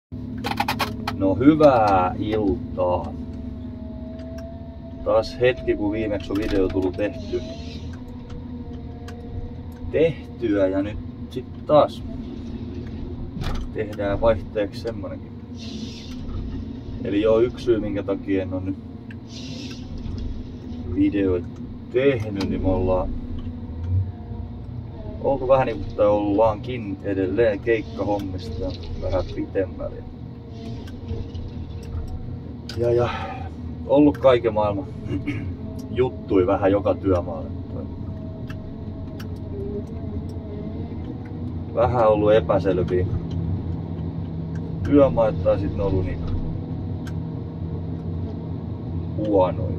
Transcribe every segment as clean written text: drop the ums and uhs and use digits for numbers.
No hyvää iltaa. Taas hetki kun viimeksi on video tullut tehtyä ja nyt sit taas tehdään vaihteeksi semmonenkin. Eli joo, yksi syy minkä takia en oo nyt videoita tehnyt, niin me ollaan oltu vähän niin kuin ollaankin edelleen keikkahommista vähän pitemmälle. Ja ollut kaiken maailman juttui vähän joka työmaalle. Vähän ollut epäselviä työmaita tai sitten on ollut niin huonoja.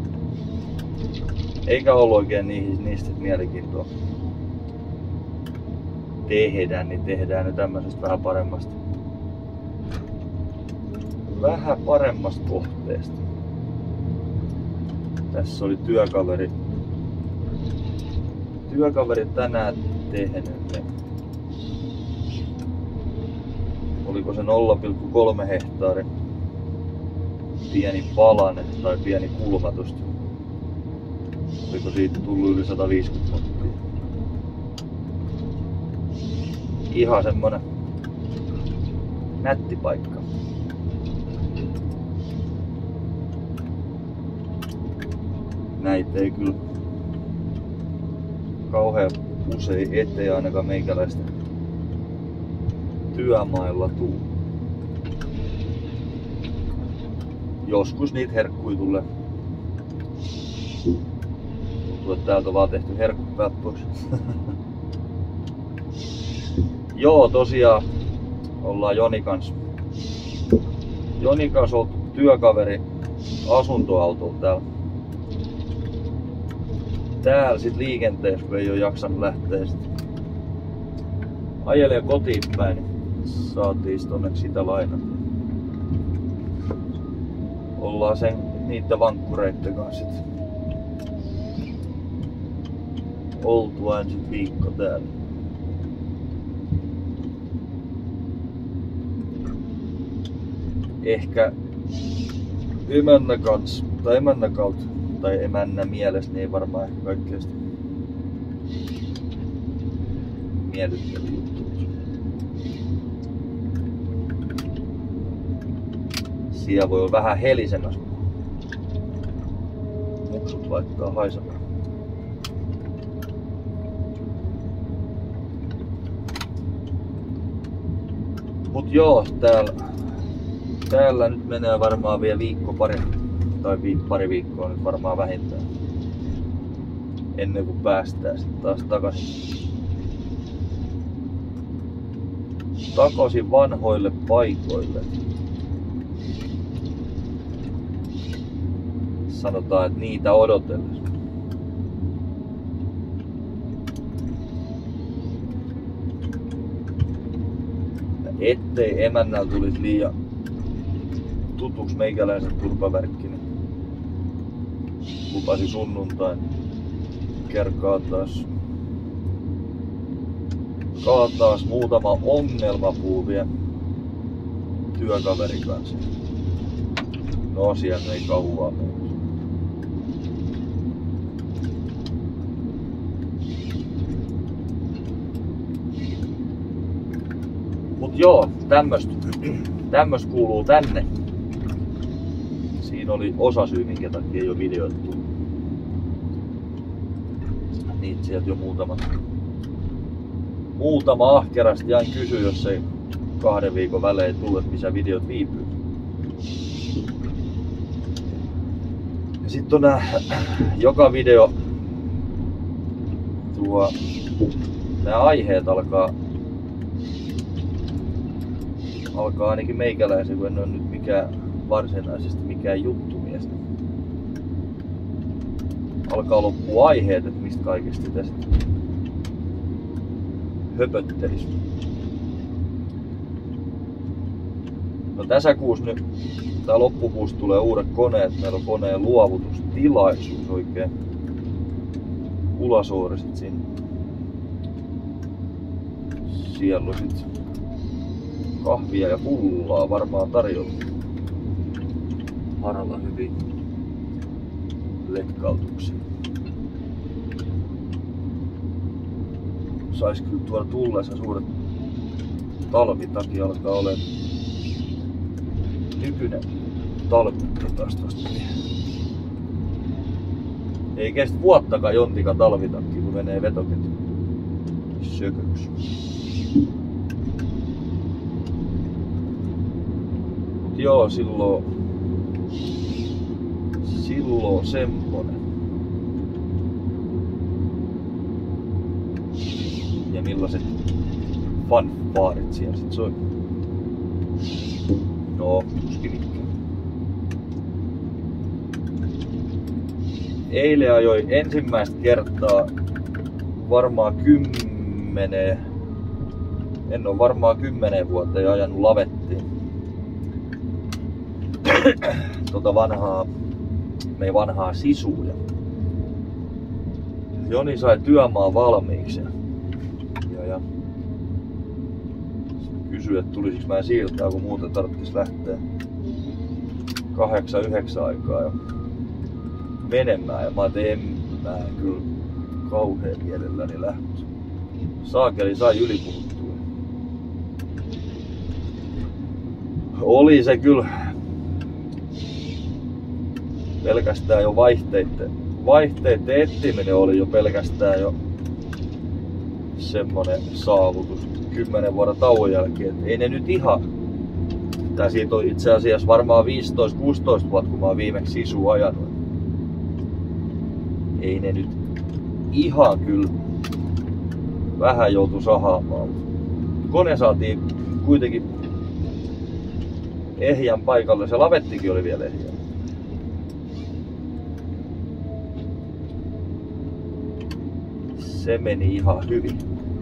Eikä ollut oikein niistä mielenkiintoa tehdä, niin tehdään nyt tämmöisestä vähän paremmasta kohteesta. Tässä oli työkaveri tänään tehnyt. Oliko se 0,3 hehtaarin pieni palane tai pieni kulmatus. Oliko siitä tullut yli 150 mottia. Ihan semmonen nätti paikka. Näitä ei kyllä kauhean usein eteen ainakaan meikäläistä työmailla tuu. Joskus niitä herkkuja tulee. Tuntuu, että täältä on vaan tehty herkut päät pois. Joo, tosiaan ollaan Joni kanssa oltu työkaveri asuntoautolla täällä sit liikenteessä, kun ei oo jaksanut lähteä sit ajelee kotiin päin, niin saatiin sit onneksi sitä lainata. Ollaan niitten vankkureitten kanssa sit oltu aina sit viikko täällä. Ehkä emännän mielestä niin ei varmaan ehkä kaikkea sitä miellyttäviä juttuja. Siellä voi olla vähän helisemässä. Muksut laittaa haisemaan. Mut joo, täällä nyt menee varmaan vielä pari viikkoa nyt varmaan vähintään. Ennen kuin päästään sitten taas takaisin vanhoille paikoille. Sanotaan, että niitä odotellessa. Ettei emännällä tulisi liian tutuksi meikäläisen turpavärkki, niin lupasi sunnuntain taas muutama ongelmapuu vielä työkaverin kanssa. No siellä ei kauaa mene. Mut joo, tämmöstä kuuluu tänne. Siinä oli osasyy, minkä takia ei oo videoita tullut. Niitä sieltä jo muutama ahkerasti aina kysyi, jos ei 2 viikon välein tule, että missä videot viipyy. Ja sit on joka video nää aiheet alkaa ainakin meikäläisen, kun en oo nyt varsinaisesti mikään juttumies. Alkaa loppua aiheet, että mistä kaikesta tästä höpöttelis. No tässä kuussa nyt, tää loppukuussa tulee uudet koneet. Meillä on koneen luovutustilaisuus oikein. Ulasoori sit sinne. Siellä on sit kahvia ja pullaa varmaan tarjolla. Haralla hyvin letkautuksia. Sais kyllä tuolla tullessa suuret talvitakia alkaa olemaan. Nykyinen talvi taas tosta. Ei kestä vuottakaan jontika talvitakki, kun menee vetoketju sököksi. Mut joo, silloin semmonen. Ja millaiset fanfaarit siellä sit soi. No, tuskin mikään. Eilen ajoin ensimmäistä kertaa varmaan 10 vuotta ajanut lavettiin. Meidän vanhaa Sisuja. Joni sai työmaa valmiiksi ja kysyi, että tulisiks mä siirtää, kun muuten tarvitsis lähteä 8-9 aikaa jo menemään. Ja mä ajattelin, en mä kyllä kauhean mielelläni lähtöisin. Saakeli sai ylipuhuttua. Oli se kyllä pelkästään jo vaihteiden etsiminen oli jo pelkästään jo semmonen saavutus 10 vuoden tauon jälkeen. Et ei ne nyt ihan, tää siitä on itse asiassa varmaan 15-16 vuotta, kun mä oon viimeksi Sisua ajanut. Ei ne nyt ihan kyllä vähän joutu sahaamaan. Kone saatiin kuitenkin ehjän paikalle, se lavettikin oli vielä ehjä. Se meni ihan hyvin.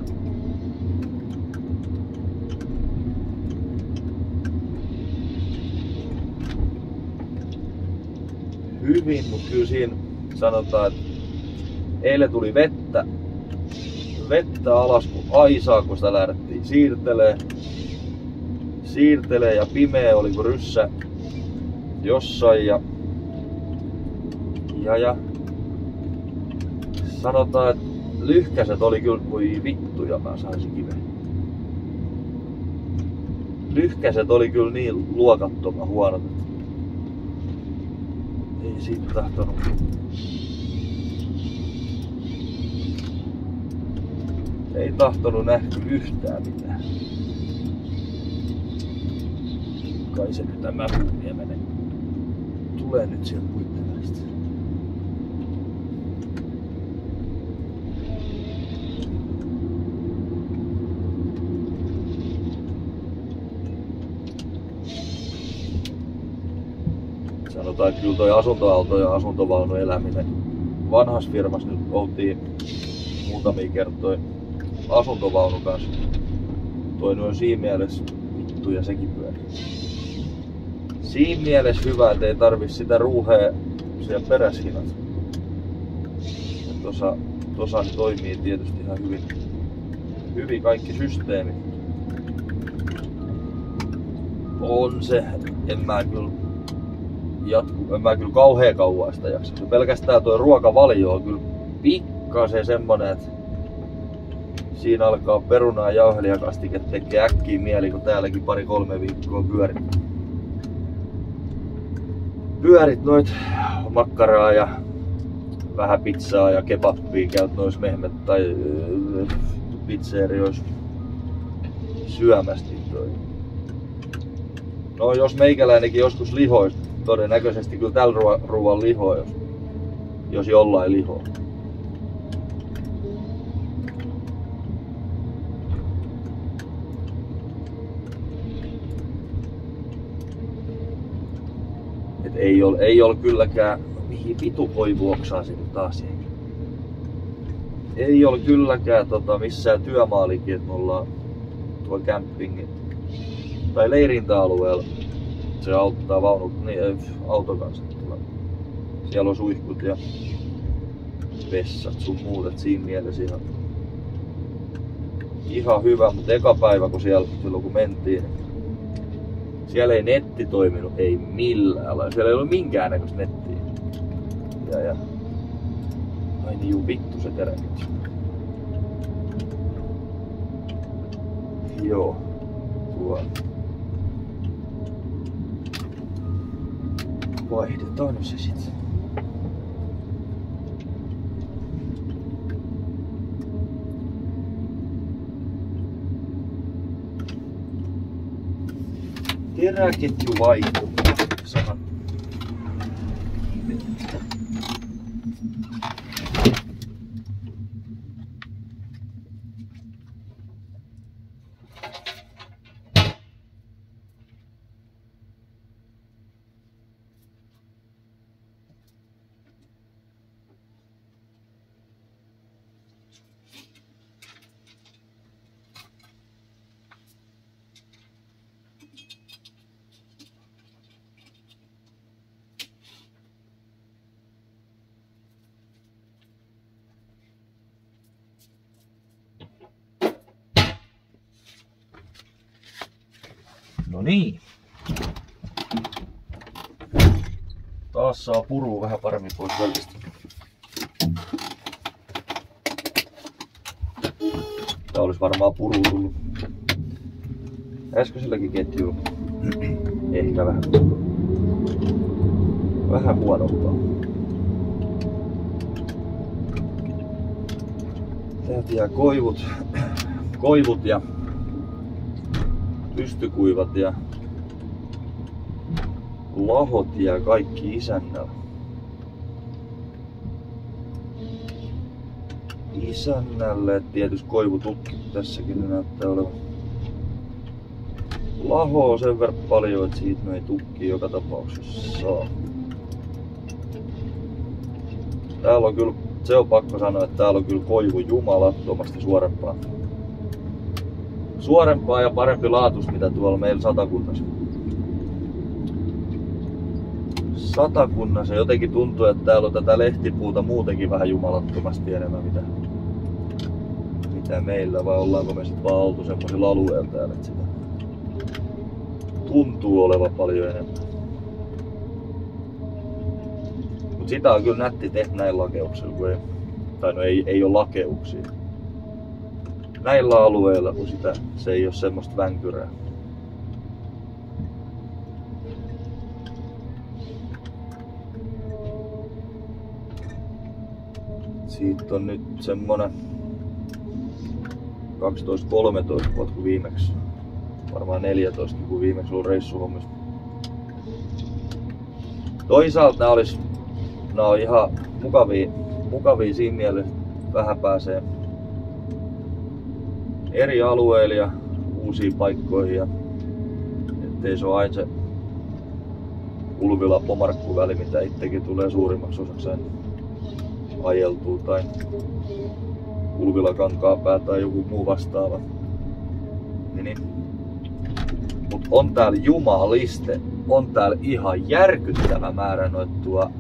Mutta kyllä siinä sanotaan, että eilen tuli vettä alas kun aisaa, kun sitä lähdettiin siirtelee ja pimeä oli kuin ryssä jossain ja sanotaan, että lyhkäset oli kyllä, voi vittu ja mä saisin kiven. Lyhkäset oli kyllä niin luokattoman huonot, että ei siitä tahtonut. Ei tahtonut nähty yhtään mitään. Kai se nyt tämä huumia menee. Tulee nyt sieltä puitten välistä. Sanotaan, että kyllä toi asuntoauto ja asuntovaunu eläminen. Vanhassa firmassa nyt oltiin muutamia kertoja asuntovaunu kanssa. Toinen on siinä mielessä vittu ja sekin pyörii. Siinä mielessä hyvä, että ei tarvi sitä ruuhea siellä peräshinat. Tossa toimii tietysti ihan hyvin kaikki systeemit. On se, en mä kyllä kauhean kauan sitä jaksa. Pelkästään tuo ruokavalio on kyllä pikkasen semmonen, että siinä alkaa perunaa ja jauhelijakastike tekee äkkiä mieli, kun täälläkin 2-3 viikkoa pyörit noit makkaraa ja vähän pizzaa ja kebappia käyt nois Mehmet tai pizzerioissa syömästä. No jos meikäläinenkin joskus lihois, todennäköisesti kyllä tällä ruoan lihoa, jos jollain lihoa. Et ei ole kylläkään, mihin vitu voi vuoksaa sinne taas. Ei ole kylläkään missään työmaalikin, että me ollaan tuolla campingin tai leirintäalueella. Se auttaa auton kanssa. Siellä on suihkut ja vessat sun muut, et siinä mielessä ihan hyvä, mutta eka päivä kun silloin kun mentiin, Siellä ei netti toiminut, ei millään lailla. Siellä ei ollut minkäännäköistä nettiä. Ja. Ai niin juu, vittu se teräketju. Joo. Tuo. Vaihdetaan nyt se sit. Teräketju vaihtuu. Saman. No niin. Taas saa purua vähän paremmin pois välistä. Tää olisi varmaan purua tullut. Äskeiselläkin ketjulla. Ehkä vähän huonompaa. Täältä jää koivut ja pystykuivat ja lahot jää kaikki isännällä. Isännälle, tietysti koivutukki tässäkin näyttää olevan. Lahoa sen verran paljon, että siitä me ei tukki joka tapauksessa saa. Täällä on kyllä, se on pakko sanoa, että täällä on kyllä koivu jumalattomasti suorempaa ja parempi laatus mitä tuolla meillä Satakunnassa. Satakunnassa jotenkin tuntuu, että täällä on tätä lehtipuuta muutenkin vähän jumalattomasti enemmän mitä meillä, vai ollaanko me sit vaan oltu semmoisilla alueilla täällä, että sitä tuntuu olevan paljon enemmän. Mut sitä on kyllä nätti tehdä näillä lakeuksilla, kun ei ole lakeuksia. Näillä alueilla, kun se ei ole semmoista vänkyrää. Siitä on nyt semmonen 12-13 vuotta kuin viimeksi. Varmaan 14 kun viimeksi ollut reissuhommissa. Toisaalta nää on ihan mukavia siinä mielessä, vähän pääsee eri alueille ja uusiin paikkoihin, ja ettei se ole aina se Ulvila-Pomarkku väli, mitä itsekin tulee suurimmaksi osaksi ajeltua, tai Ulvila-Kankaanpää tai joku muu vastaava. Niin. Mut on täällä jumaliste, on täällä ihan järkyttävä määrä noita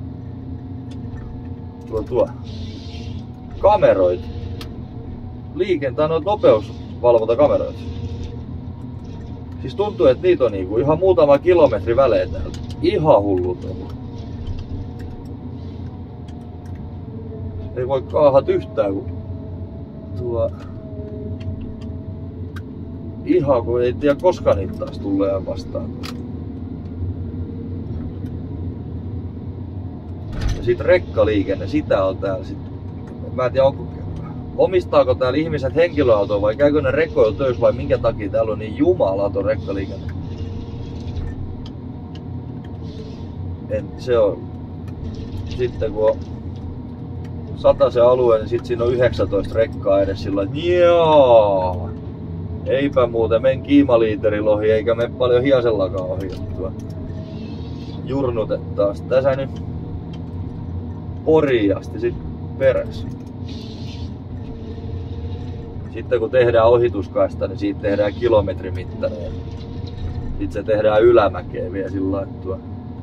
tuo kameroita. Liikenteen noita nopeusvalvontakameroita. Siis tuntuu, että niitä on niinku ihan muutama kilometri välein täältä. Ihan hullut on. Ei voi kaahat yhtään, kun ihan kun ei tiedä koska niitä taas tulee vastaan. Ja sit rekkaliikenne, sitä on täällä sit. Mä en tiedä, omistaako täällä ihmiset henkilöautoa vai käykö ne rekoilla töissä vai minkä takia täällä on niin jumalaton rekkaliikenne. Se on. Sitten kun on 100 se alue, niin sit siinä on 19 rekkaa edes sillä, että joo, eipä muuten men kiimaliiterin ohi eikä men paljon hiasellakaan ohi. Jurnutet taas tässä nyt Poriin asti sit perässä. Sitten kun tehdään ohituskaista, niin siitä tehdään kilometrimittainen. Sitten se tehdään ylämäkeen vielä sillä lailla,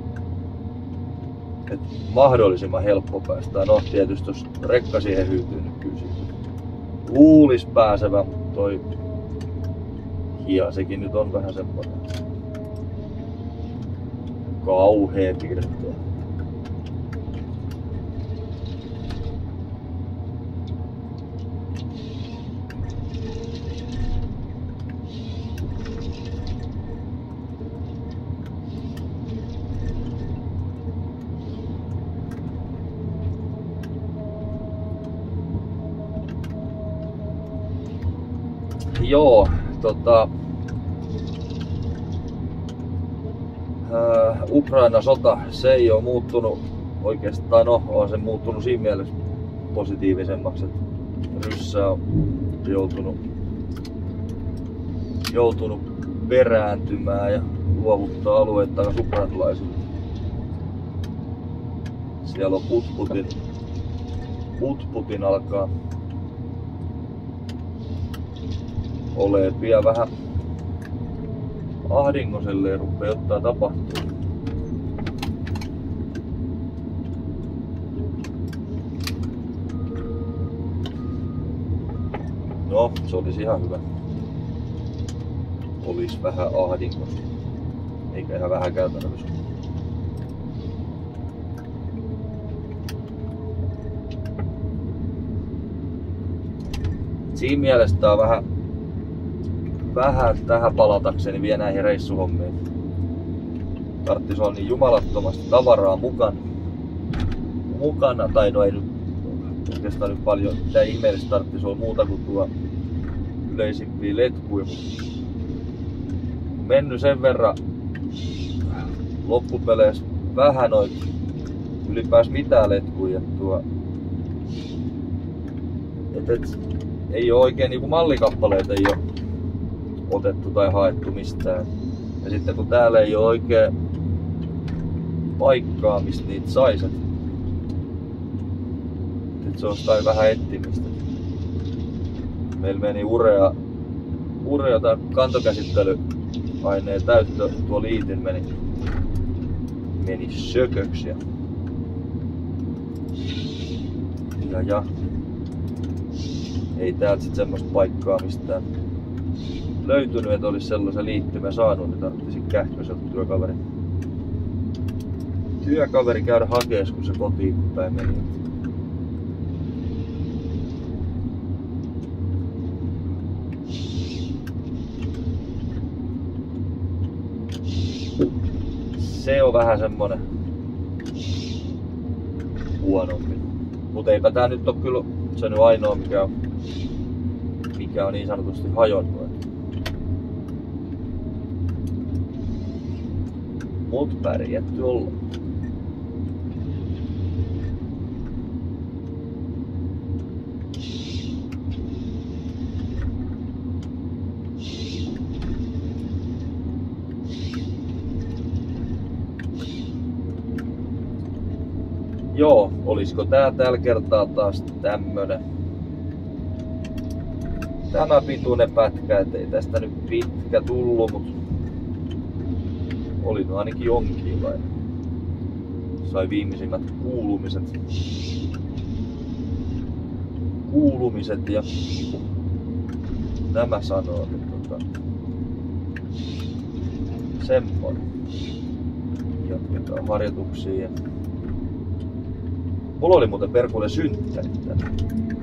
että mahdollisimman helppo päästään. No tietysti jos rekka siihen hyytyy, niin kyllä siitä luulis pääsevä, mutta toi hia sekin nyt on vähän semmoinen. Kauhea pirteä. Joo, Ukraina-sota, se ei ole muuttunut oikeastaan, no on se muuttunut siinä mielessä positiivisemmaksi, että Ryssä on joutunut perääntymään ja luovuttaa alueet takaisin ukrainalaisille. Siellä on Putputin alkaa olee pian vähän ahdingoselle ja rupeaa jotain tapahtuu. No, se olisi ihan hyvä. Olisi vähän ahdingosta. Eikä ihan vähän käytännössä. Siinä mielessä tää on vähän tähän palatakseni vielä näihin reissuhommiin. Tarttis olla niin jumalattomasti tavaraa mukana, tai no ei nyt oikeastaan nyt paljon mitään ihmeellistä tarttis olla muuta kuin tuo yleisimpiä letkuja. Mennyt sen verran loppupeleissä vähän noit ylipääs mitään letkuja. Ei oo oikein niinku mallikappaleita ei oo otettu tai haettu mistään. Ja sitten kun täällä ei oo oikein paikkaa mistä niitä sais, et se on kai vähän etsimistä. Meillä meni urea tai kantokäsittelyaineen täyttö, tuo liitin meni sököksi ja ei täältä sit semmoista paikkaa mistään löytynyt, että olisi sellaisen liittymän saanut, niin tarvitsisi kähköiseltä työkaveri käydä hakeessa, kun se kotiin päin meni. Se on vähän semmonen huonompi. Mut eipä tää nyt oo kyllä se nyt ainoa mikä on niin sanotusti hajonnut. Mut pärjätty olla. Joo, olisiko tää tällä kertaa taas tämmönen tämä pituinen pätkä, ettei tästä nyt pitkä tullut, mut oli no ainakin jonkinlainen. Sai viimeisimmät kuulumiset ja nämä sanoo, että semmoinen. Jatketaan harjoituksia. Mulla oli muuten perkulle synttärit tänään.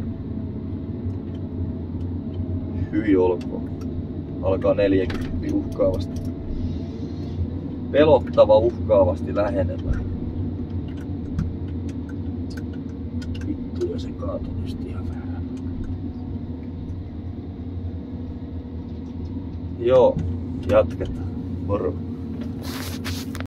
Hyi olkoon. Alkaa 40 uhkaavasti. Pelottava uhkaavasti lähenemään. Vittu ja se kaatui just ihan vähän. Joo, jatketaan. Moro.